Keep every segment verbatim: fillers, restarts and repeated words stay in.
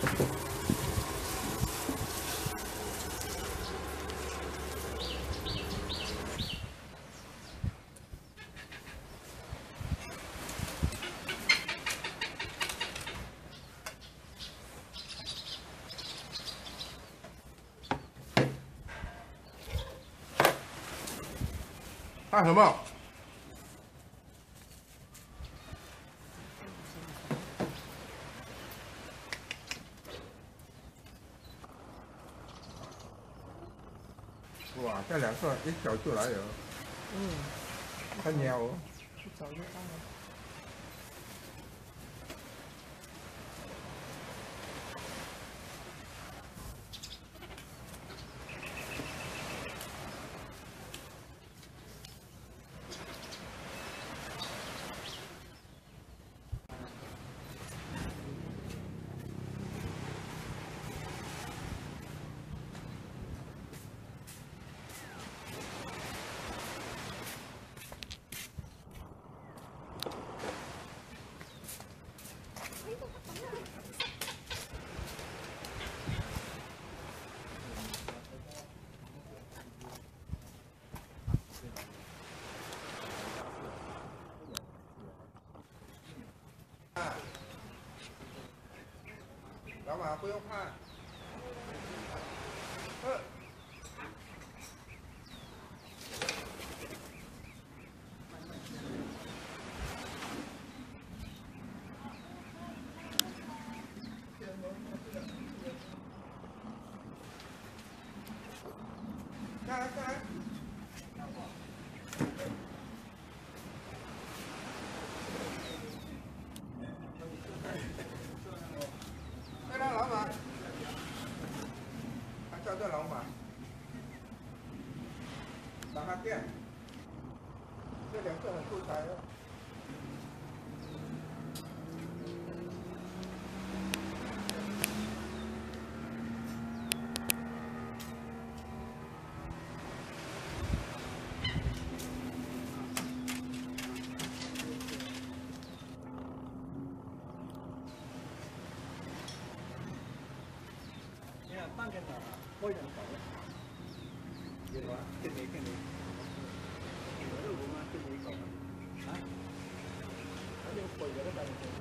看什么？哇，这两个一走就来了。嗯。很鸟哦。 一走就到了。 老马不用怕。呃。下来，下来。 老马，他叫这老马，把它变，这两个很出彩哦。 半个岛啊，非常少了。有啊，跟你跟你，有肉吗？跟你搞啊？还有鬼的感觉。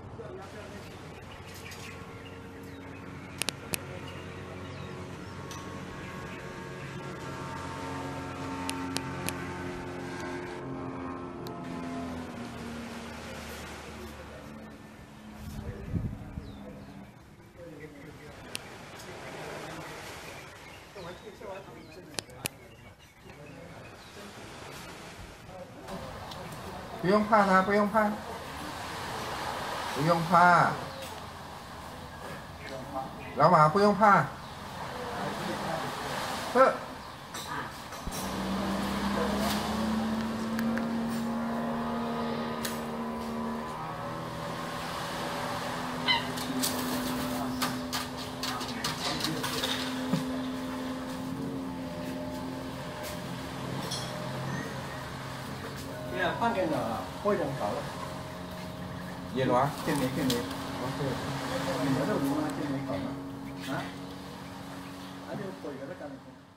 不用怕它，不用怕，不用怕，老马不用怕，呵。 半个岛啊，非常少了。 野螺， 见没见没？哦，对。你们都有吗？见没搞吗？啊？还有鬼的感觉。